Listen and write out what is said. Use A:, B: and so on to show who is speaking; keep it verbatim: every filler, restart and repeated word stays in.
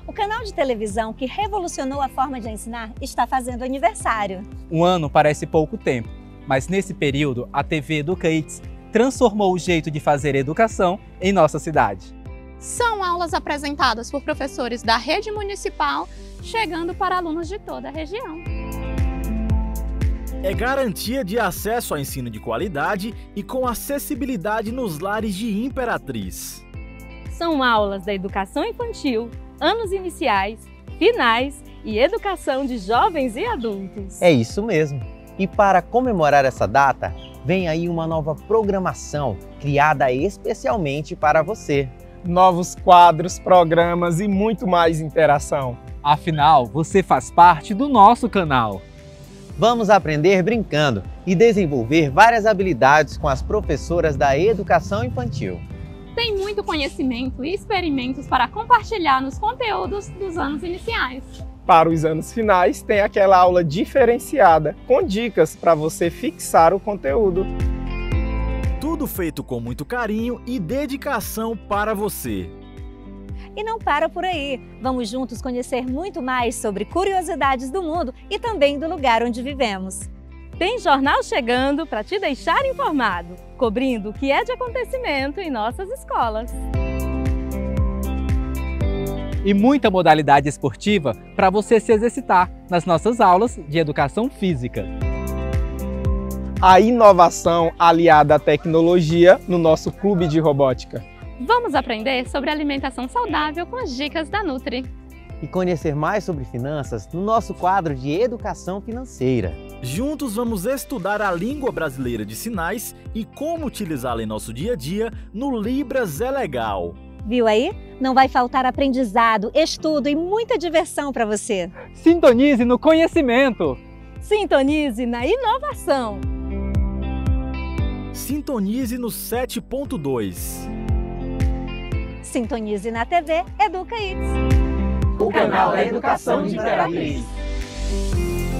A: O canal de televisão que revolucionou a forma de ensinar está fazendo aniversário.
B: Um ano parece pouco tempo, mas nesse período a T V EducaITS transformou o jeito de fazer educação em nossa cidade.
C: São aulas apresentadas por professores da rede municipal, chegando para alunos de toda a região.
D: É garantia de acesso a ensino de qualidade e com acessibilidade nos lares de Imperatriz.
E: São aulas da educação infantil, anos iniciais, finais e educação de jovens e adultos.
F: É isso mesmo. E para comemorar essa data, vem aí uma nova programação criada especialmente para você.
G: Novos quadros, programas e muito mais interação.
B: Afinal, você faz parte do nosso canal.
F: Vamos aprender brincando e desenvolver várias habilidades com as professoras da educação infantil.
C: Tem muito conhecimento e experimentos para compartilhar nos conteúdos dos anos iniciais.
G: Para os anos finais, tem aquela aula diferenciada, com dicas para você fixar o conteúdo.
D: Tudo feito com muito carinho e dedicação para você.
A: E não para por aí. Vamos juntos conhecer muito mais sobre curiosidades do mundo e também do lugar onde vivemos.
E: Tem jornal chegando para te deixar informado, cobrindo o que é de acontecimento em nossas escolas.
B: E muita modalidade esportiva para você se exercitar nas nossas aulas de educação física.
G: A inovação aliada à tecnologia no nosso clube de robótica.
C: Vamos aprender sobre alimentação saudável com as dicas da Nutri.
F: E conhecer mais sobre finanças no nosso quadro de Educação Financeira.
D: Juntos vamos estudar a língua brasileira de sinais e como utilizá-la em nosso dia a dia no Libras é Legal.
A: Viu aí? Não vai faltar aprendizado, estudo e muita diversão para você.
B: Sintonize no conhecimento.
E: Sintonize na inovação.
D: Sintonize no sete ponto dois.
A: Sintonize na T V EducaITS.
H: O canal da educação de Imperatriz.